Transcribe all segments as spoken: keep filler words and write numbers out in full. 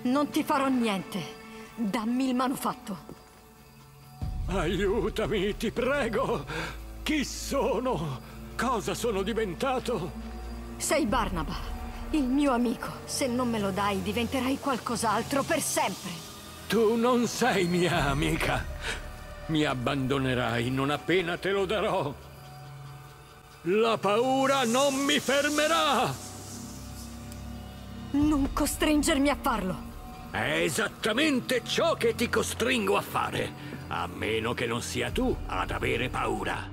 Non ti farò niente. Dammi il manufatto. Aiutami, ti prego! Chi sono? Cosa sono diventato? Sei Barnaba, il mio amico. Se non me lo dai, diventerai qualcos'altro per sempre. Tu non sei mia amica. Mi abbandonerai non appena te lo darò. La paura non mi fermerà! Non costringermi a farlo. È esattamente ciò che ti costringo a fare, a meno che non sia tu ad avere paura.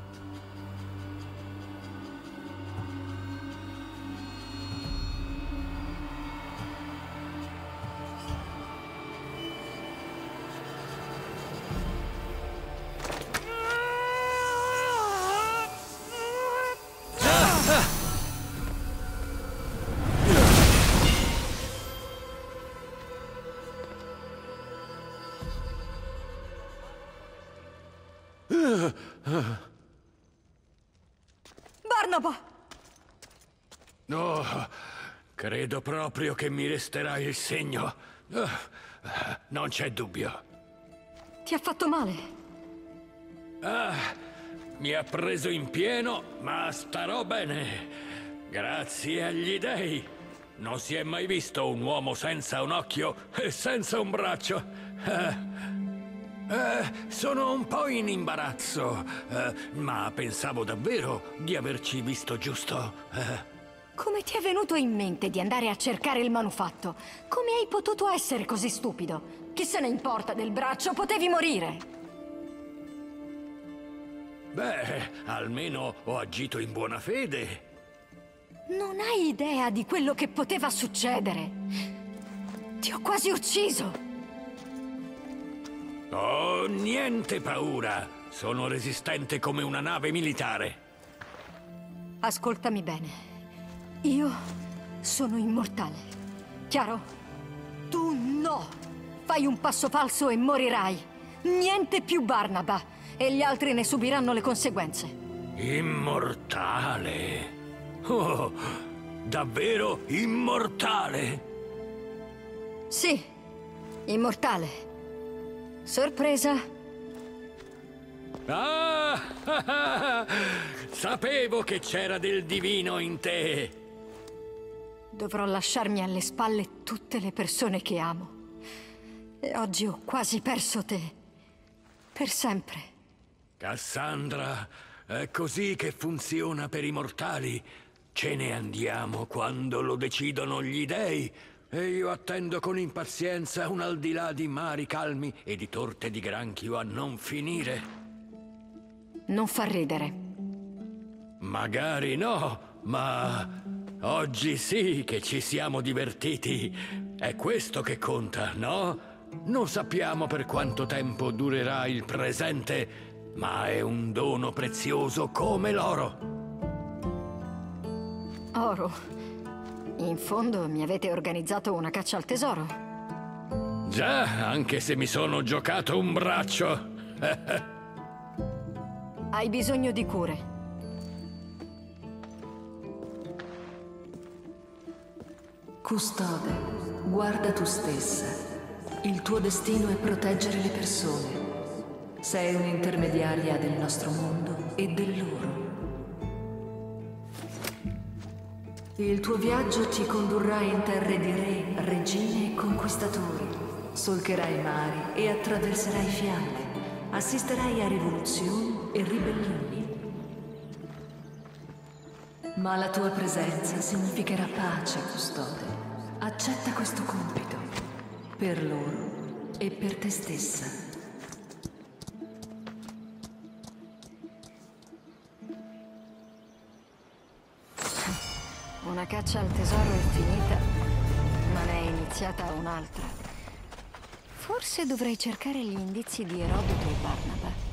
Barnaba! Oh, credo proprio che mi resterà il segno. Uh, non c'è dubbio. Ti ha fatto male? Ah, mi ha preso in pieno, ma starò bene. Grazie agli dei. Non si è mai visto un uomo senza un occhio e senza un braccio. Uh, Eh, sono un po' in imbarazzo, eh, ma pensavo davvero di averci visto giusto. Eh. Come ti è venuto in mente di andare a cercare il manufatto? Come hai potuto essere così stupido? Chi se ne importa del braccio? Potevi morire! Beh, almeno ho agito in buona fede. Non hai idea di quello che poteva succedere. Ti ho quasi ucciso! Oh, niente paura. Sono resistente come una nave militare. Ascoltami bene. Io sono immortale. Chiaro? Tu no! Fai un passo falso e morirai. Niente più Barnaba. E gli altri ne subiranno le conseguenze. Immortale? Oh, davvero immortale? Sì, immortale. Sorpresa? Ah! Sapevo che c'era del divino in te! Dovrò lasciarmi alle spalle tutte le persone che amo. E oggi ho quasi perso te. Per sempre. Cassandra, è così che funziona per i mortali. Ce ne andiamo quando lo decidono gli dei. E io attendo con impazienza un al di là di mari calmi e di torte di granchio a non finire. Non fa ridere. Magari no, ma oggi sì che ci siamo divertiti. È questo che conta, no? Non sappiamo per quanto tempo durerà il presente, ma è un dono prezioso come l'oro. Oro? In fondo mi avete organizzato una caccia al tesoro. Già, anche se mi sono giocato un braccio. Hai bisogno di cure. Custode, guarda tu stessa. Il tuo destino è proteggere le persone. Sei un'intermediaria del nostro mondo e del loro. Il tuo viaggio ti condurrà in terre di re, regine e conquistatori. Solcherai mari e attraverserai fiamme. Assisterai a rivoluzioni e ribellioni. Ma la tua presenza significherà pace, custode. Accetta questo compito. Per loro e per te stessa. Una caccia al tesoro è finita, ma ne è iniziata un'altra. Forse dovrei cercare gli indizi di Erodoto e Barnaba.